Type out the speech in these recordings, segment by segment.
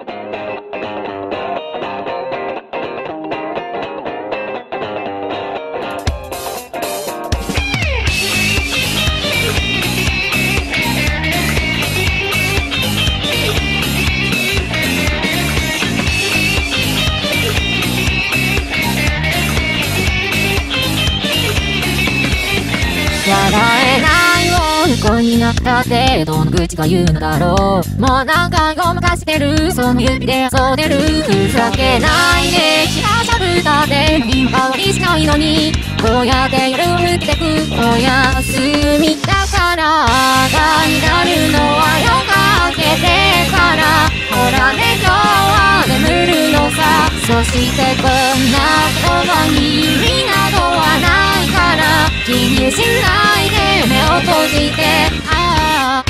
笑えない男になったってどの口が言うのだろう。もう何回ごまかしてる、その指で遊んでる。ふざけないでしゃしゃぶったって何も変わりしないのに、こうやって夜を抜けてくおやすみだから。がになるのは夜が明けてから。ほらね今日は眠るのさ。そしてこんな言葉に意味などはないから、気にしないで目を閉じて。ああ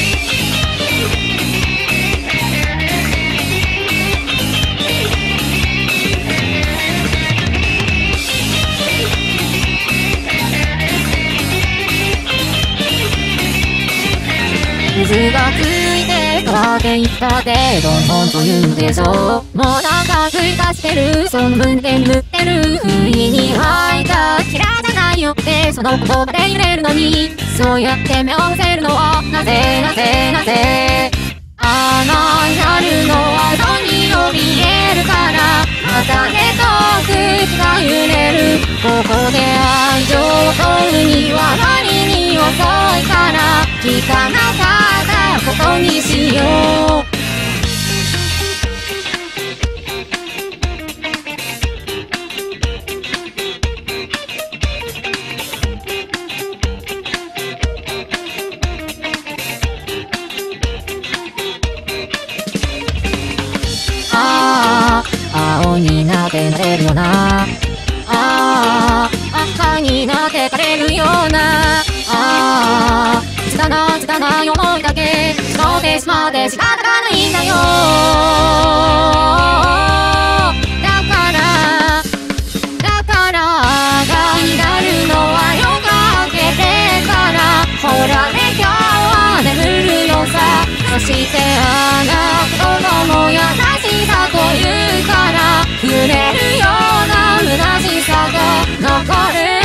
傷がついて変わっていったってどんどんと言うでしょう。もうなんか繰り返してる、その分で眠ってる。不意に吐いたキラじゃないよってその言葉で揺れるのに、そうやって目を伏せるのはなぜなぜなぜ。あのになるのは人に怯えるから。またねと口が揺れる。ここで愛情を問うにはあまりに遅いから、聞かなかったことにしよう。青になってなれるような、赤になって枯れるような、拙い思いだけ募ってしまって仕方がないんだよ。だからがになるのは夜が明けてから。ほらね今日は眠るのさ。そしてあなたの優しさというから、触れるような虚しさが残る。